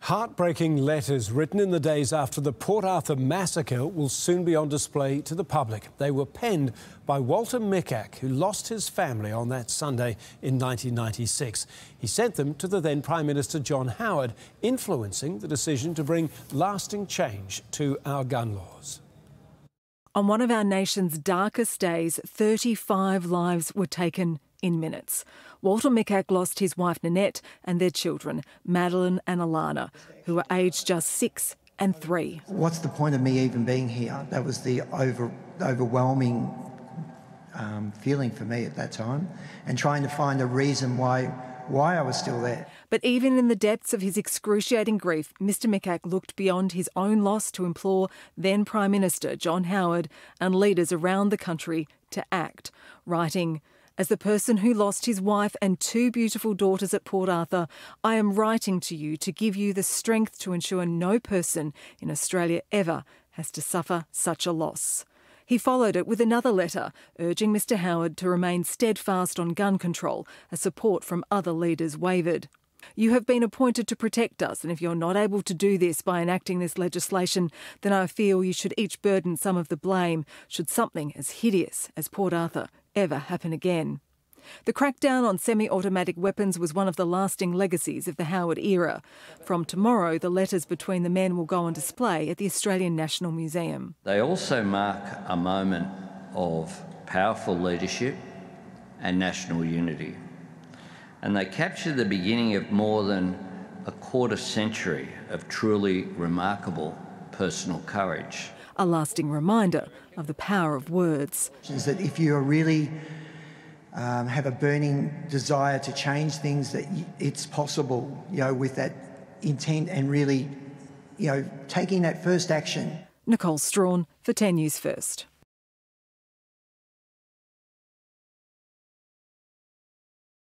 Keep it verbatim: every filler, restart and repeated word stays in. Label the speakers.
Speaker 1: Heartbreaking letters written in the days after the Portarthur Massacre will soon be on display to the public. They were penned by Walter Mikac, who lost his family on that Sunday in nineteen ninety-six. He sent them to the then Prime Minister John Howard, influencing the decision to bring lasting change to our gun laws.
Speaker 2: On one of our nation's darkest days, thirty-five lives were taken in minutes. Walter Mikac lost his wife Nanette and their children, Madeline and Alana, who were aged just six and three.
Speaker 3: What's the point of me even being here? That was the over, overwhelming um, feeling for me at that time, and trying to find a reason why, why I was still there.
Speaker 2: But even in the depths of his excruciating grief, Mister Mikac looked beyond his own loss to implore then Prime Minister John Howard and leaders around the country to act, writing, "As the person who lost his wife and two beautiful daughters at Portarthur, I am writing to you to give you the strength to ensure no person in Australia ever has to suffer such a loss." He followed it with another letter urging Mister Howard to remain steadfast on gun control as support from other leaders wavered. "You have been appointed to protect us, and if you're not able to do this by enacting this legislation, then I feel you should each burden some of the blame should something as hideous as Portarthur ever happen again." The crackdown on semi-automatic weapons was one of the lasting legacies of the Howard era. From tomorrow, the letters between the men will go on display at the Australian National Museum.
Speaker 4: They also mark a moment of powerful leadership and national unity. And they capture the beginning of more than a quarter century of truly remarkable personal courage.
Speaker 2: A lasting reminder of the power of words.
Speaker 3: Is that if you are really um, have a burning desire to change things, that it's possible, you know, with that intent and really, you know, taking that first action.
Speaker 2: Nicole Strawn for ten News First.